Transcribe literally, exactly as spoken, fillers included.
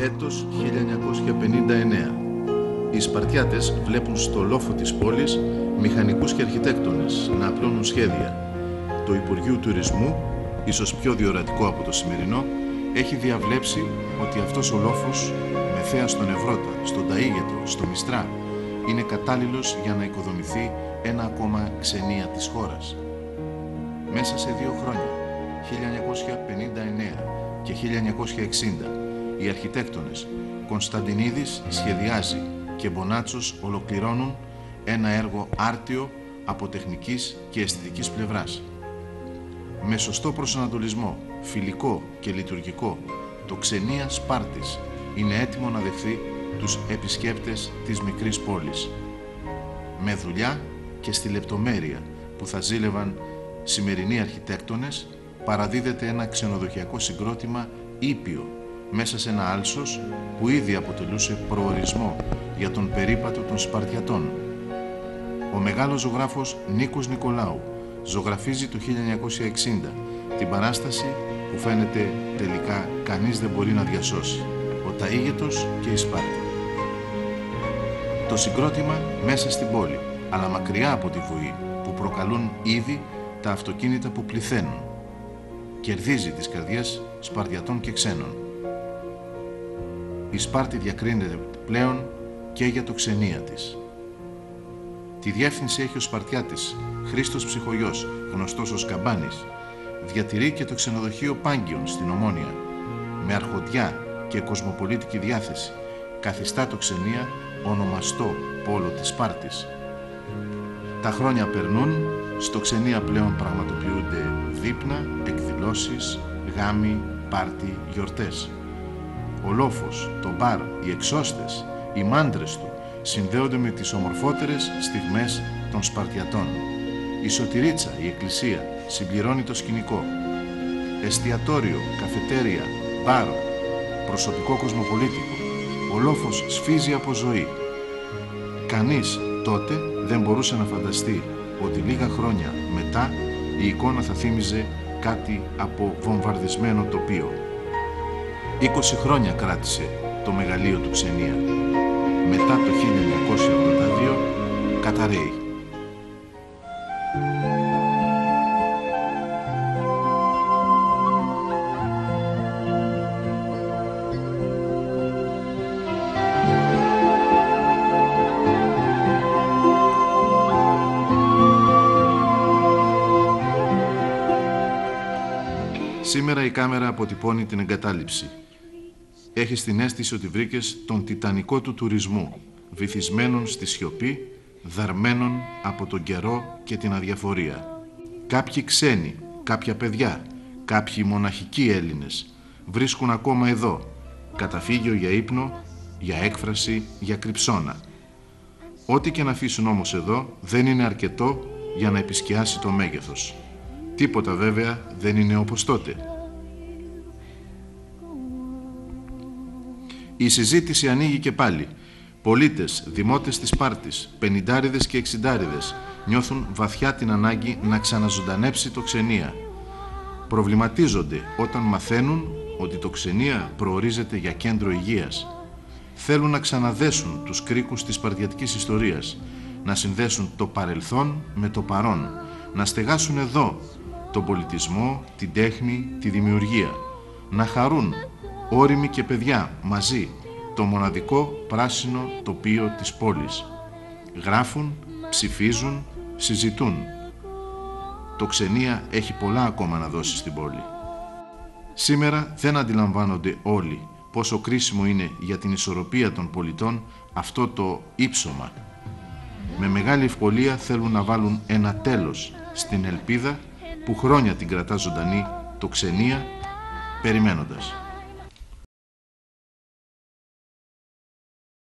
Έτος χίλια εννιακόσια πενήντα εννέα. Οι Σπαρτιάτες βλέπουν στο λόφο της πόλης μηχανικούς και αρχιτέκτονες να απλώνουν σχέδια. Το Υπουργείο Τουρισμού, ίσως πιο διορατικό από το σημερινό, έχει διαβλέψει ότι αυτός ο λόφος, με θέα στον Ευρώτα, στον Ταΐγετο, στο Μιστρά, είναι κατάλληλος για να οικοδομηθεί ένα ακόμα ξενία της χώρας. Μέσα σε δύο χρόνια, χίλια εννιακόσια πενήντα εννέα και χίλια εννιακόσια εξήντα, οι αρχιτέκτονες Κωνσταντινίδης σχεδιάζει και Μπονάτσος ολοκληρώνουν ένα έργο άρτιο από τεχνικής και αισθητικής πλευράς. Με σωστό προσανατολισμό, φιλικό και λειτουργικό, το ξενία Σπάρτης είναι έτοιμο να δεχθεί τους επισκέπτες της μικρής πόλης. Με δουλειά και στη λεπτομέρεια που θα ζήλευαν σημερινοί αρχιτέκτονες, παραδίδεται ένα ξενοδοχειακό συγκρότημα ήπιο μέσα σε ένα άλσος που ήδη αποτελούσε προορισμό για τον περίπατο των Σπαρτιατών. Ο μεγάλος ζωγράφος Νίκος Νικολάου ζωγραφίζει το χίλια εννιακόσια εξήντα την παράσταση που φαίνεται τελικά κανείς δεν μπορεί να διασώσει, ο Ταΐγετος και η Σπάρτη. Το συγκρότημα μέσα στην πόλη, αλλά μακριά από τη βουή που προκαλούν ήδη τα αυτοκίνητα που πληθαίνουν. Κερδίζει τις καρδιές Σπαρτιατών και ξένων. Η Σπάρτη διακρίνεται πλέον και για το ξενία της. Τη διεύθυνση έχει ο Σπαρτιάτης Χρήστος Ψυχογιός, γνωστός ως Καμπάνης. Διατηρεί και το ξενοδοχείο Πάγκιον στην Ομόνια. Με αρχοντιά και κοσμοπολίτικη διάθεση καθιστά το ξενία ονομαστό πόλο της Σπάρτης. Τα χρόνια περνούν, στο ξενία πλέον πραγματοποιούνται δείπνα, εκδηλώσεις, γάμοι, πάρτι, γιορτές. Ο λόφος, το μπαρ, οι εξώστες, οι μάντρες του συνδέονται με τις ομορφότερες στιγμές των Σπαρτιατών. Η σωτηρίτσα, η εκκλησία, συμπληρώνει το σκηνικό. Εστιατόριο, καφετέρια, μπαρ, προσωπικό κοσμοπολίτικο. Ο λόφος σφίζει από ζωή. Κανείς τότε δεν μπορούσε να φανταστεί ότι λίγα χρόνια μετά η εικόνα θα θύμιζε κάτι από βομβαρδισμένο τοπίο. είκοσι χρόνια κράτησε το μεγαλείο του ξενία. Μετά το χίλια εννιακόσια ογδόντα δύο καταρρέει. Σήμερα η κάμερα αποτυπώνει την εγκατάλειψη. Έχεις την αίσθηση ότι βρήκες τον τιτανικό του τουρισμού, βυθισμένον στη σιωπή, δαρμένον από τον καιρό και την αδιαφορία. Κάποιοι ξένοι, κάποια παιδιά, κάποιοι μοναχικοί Έλληνες βρίσκουν ακόμα εδώ καταφύγιο για ύπνο, για έκφραση, για κρυψώνα. Ό,τι και να αφήσουν όμως εδώ δεν είναι αρκετό για να επισκιάσει το μέγεθος. Τίποτα βέβαια δεν είναι όπως τότε. Η συζήτηση ανοίγει και πάλι. Πολίτες, δημότες της Σπάρτης, πενηντάριδες και εξιντάριδες νιώθουν βαθιά την ανάγκη να ξαναζωντανέψει το ξενία. Προβληματίζονται όταν μαθαίνουν ότι το ξενία προορίζεται για κέντρο υγείας. Θέλουν να ξαναδέσουν τους κρίκους της σπαρτιατικής ιστορίας, να συνδέσουν το παρελθόν με το παρόν, να στεγάσουν εδώ τον πολιτισμό, την τέχνη, τη δημιουργία, να χαρούν όριμοι και παιδιά μαζί το μοναδικό πράσινο τοπίο της πόλης. Γράφουν, ψηφίζουν, συζητούν. Το ξενία έχει πολλά ακόμα να δώσει στην πόλη. Σήμερα δεν αντιλαμβάνονται όλοι πόσο κρίσιμο είναι για την ισορροπία των πολιτών αυτό το ύψωμα. Με μεγάλη ευκολία θέλουν να βάλουν ένα τέλος στην ελπίδα που χρόνια την κρατά ζωντανή το ξενία, περιμένοντας.